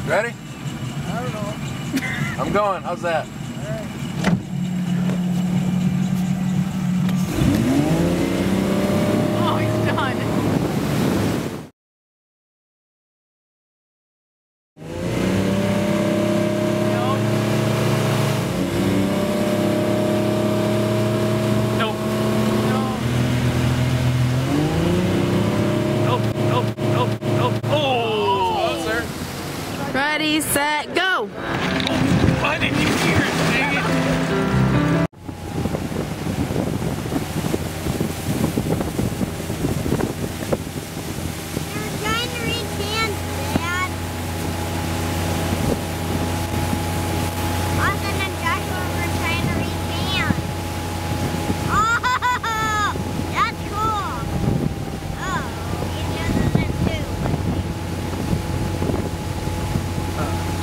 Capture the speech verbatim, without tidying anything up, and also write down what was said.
Ready? I don't know. I'm going. How's that? Alright. Oh, he's done. Nope. Nope. Nope. Nope. Nope. Oh! Closer. Ready, set, go! Why didn't you hear it? Dang it. You're trying to read hands, Dad. Austin and Joshua were trying to read hands. Oh, that's cool. Oh, he does it too.